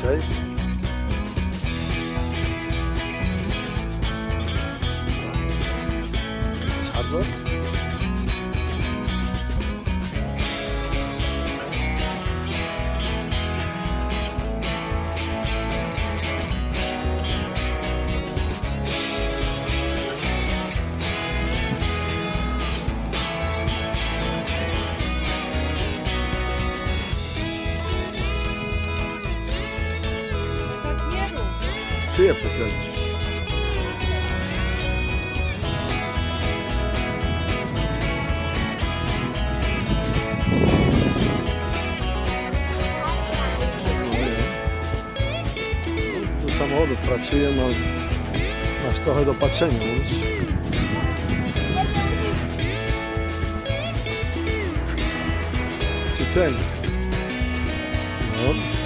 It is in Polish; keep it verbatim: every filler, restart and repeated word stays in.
Okej. Jest hardware? Szyję przekręcisz. Tu samochodów pracuje, no masz trochę do patrzenia, mówisz? Czy ten? No.